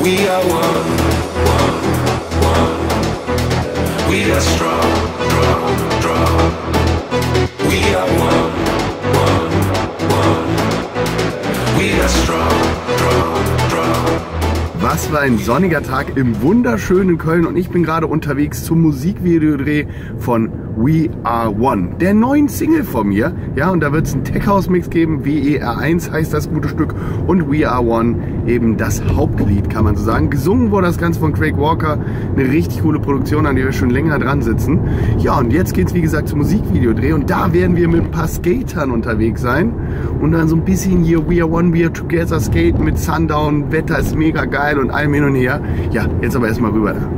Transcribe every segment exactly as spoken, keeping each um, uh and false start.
We are one, one, one. We are strong, strong, strong. We are one, one, one. We are strong, strong, strong. Was für ein sonniger Tag im wunderschönen Köln und ich bin gerade unterwegs zum Musikvideodreh von We Are One, der neuen Single von mir. Ja, und da wird es einen Tech-House-Mix geben, W E R eins heißt das gute Stück und We Are One eben das Hauptlied, kann man so sagen. Gesungen wurde das Ganze von Craig Walker, eine richtig coole Produktion, an der wir schon länger dran sitzen. Ja, und jetzt geht es wie gesagt zum Musikvideodreh und da werden wir mit ein paar Skatern unterwegs sein und dann so ein bisschen hier We Are One, We Are Together skaten mit Sundown, Wetter ist mega geil und allem hin und her. Ja, jetzt aber erstmal rüber da.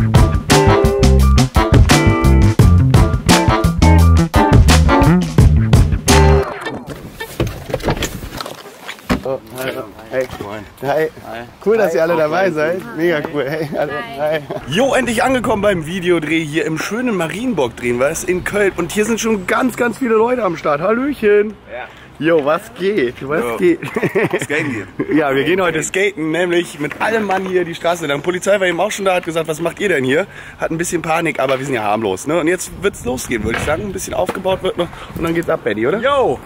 Oh, hallo. Hey. Hi. Cool, dass ihr alle dabei seid. Mega cool. Hey, hallo. Hi. Jo, endlich angekommen beim Videodreh hier im schönen Marienburg drehen wir es in Köln. Und hier sind schon ganz, ganz viele Leute am Start. Hallöchen. Ja. Jo, was geht? Was jo. geht? Skaten gehen. Ja, wir gehen heute skaten, nämlich mit allem Mann hier die Straße lang. Die Polizei war eben auch schon da, hat gesagt, was macht ihr denn hier? Hat ein bisschen Panik, aber wir sind ja harmlos. Ne? Und jetzt wird's losgehen, würde ich sagen. Ein bisschen aufgebaut wird noch und dann geht's ab, Benny, oder? Jo!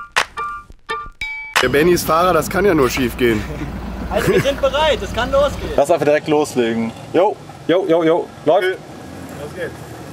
Der Benny ist Fahrer, das kann ja nur schief gehen. Also wir sind bereit, es kann losgehen. Lass einfach direkt loslegen. Jo, jo, jo, jo. Läuft. Los geht's.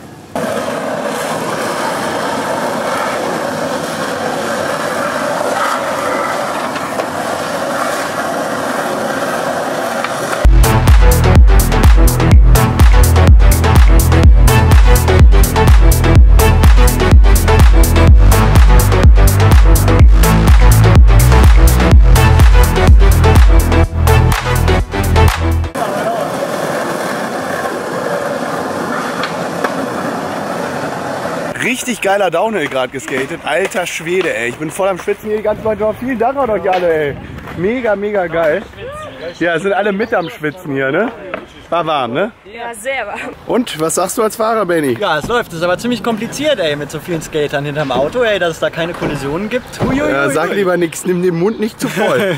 Richtig geiler Downhill gerade geskatet. Alter Schwede, ey. Ich bin voll am Schwitzen hier die ganzen Leute drauf. Vielen Dank an euch alle, ey. Mega, mega geil. Ja, sind alle mit am Schwitzen hier, ne? War warm, ne? Ja, sehr warm. Und, was sagst du als Fahrer, Benny? Ja, es läuft. Es ist aber ziemlich kompliziert, ey, mit so vielen Skatern hinterm Auto, ey, dass es da keine Kollisionen gibt. Ui, ui, ja, ui, sag ui. lieber nichts, nimm den Mund nicht zu voll.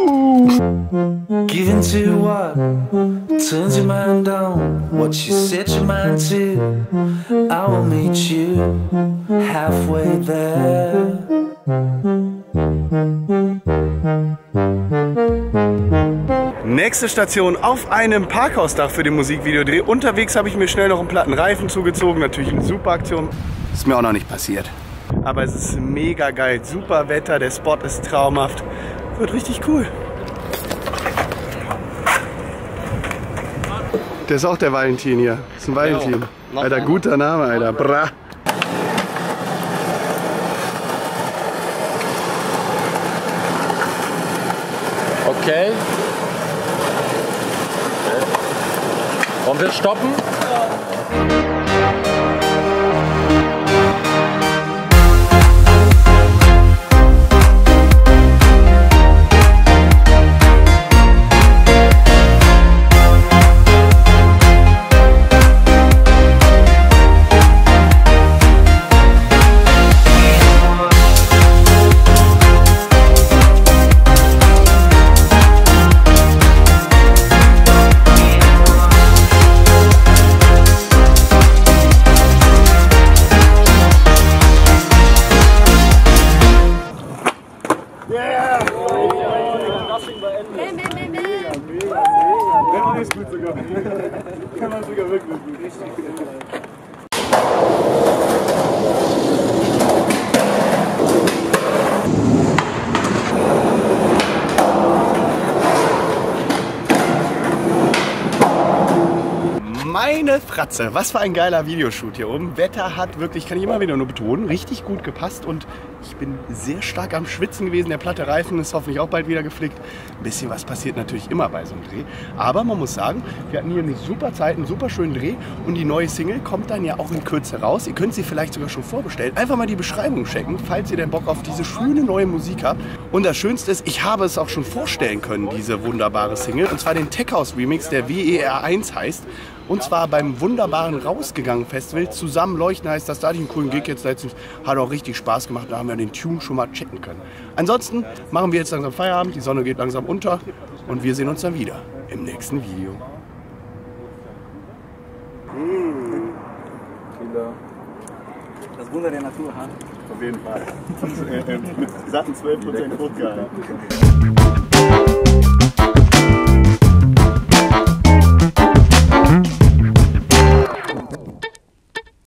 Give into what turns your mind on, what you set your mind to. I will meet you halfway there. Nächste Station auf einem Parkhausdach für den Musikvideodreh. Unterwegs habe ich mir schnell noch einen platten Reifen zugezogen. Natürlich eine super Aktion. Ist mir auch noch nicht passiert. Aber es ist mega geil. Super Wetter, der Spot ist traumhaft. Wird richtig cool. Der ist auch der Valentin hier. Das ist ein Valentin. Alter, guter Name, Alter. Bra. Okay. Wollen wir stoppen? Meine Fratze, was für ein geiler Videoshoot hier oben. Wetter hat wirklich, kann ich immer wieder nur betonen, richtig gut gepasst und ich bin sehr stark am Schwitzen gewesen. Der platte Reifen ist hoffentlich auch bald wieder geflickt. Ein bisschen was passiert natürlich immer bei so einem Dreh. Aber man muss sagen, wir hatten hier eine super Zeit, einen super schönen Dreh und die neue Single kommt dann ja auch in Kürze raus. Ihr könnt sie vielleicht sogar schon vorbestellen. Einfach mal die Beschreibung checken, falls ihr den Bock auf diese schöne neue Musik habt. Und das Schönste ist, ich habe es auch schon vorstellen können, diese wunderbare Single. Und zwar den Tech House Remix, der W E R eins heißt. Und zwar beim wunderbaren Rausgegangen Festival. Zusammen leuchten heißt das. Da hatte ich einen coolen Gig jetzt letztens. Hat auch richtig Spaß gemacht. Da haben wir den Tune schon mal checken können. Ansonsten machen wir jetzt langsam Feierabend. Die Sonne geht langsam unter. Und wir sehen uns dann wieder im nächsten Video. Das Wunder der Natur, ha? Auf jeden Fall. Mit satten zwölf Prozent Fruchtgehalt.